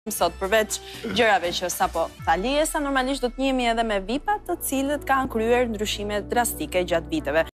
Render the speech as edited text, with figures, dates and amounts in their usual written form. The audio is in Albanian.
sot përveç gjërave që sapo tha Liesa, normalisht do të njihemi edhe me VIP-at të cilët kanë kryer ndryshime drastike gjatë viteve.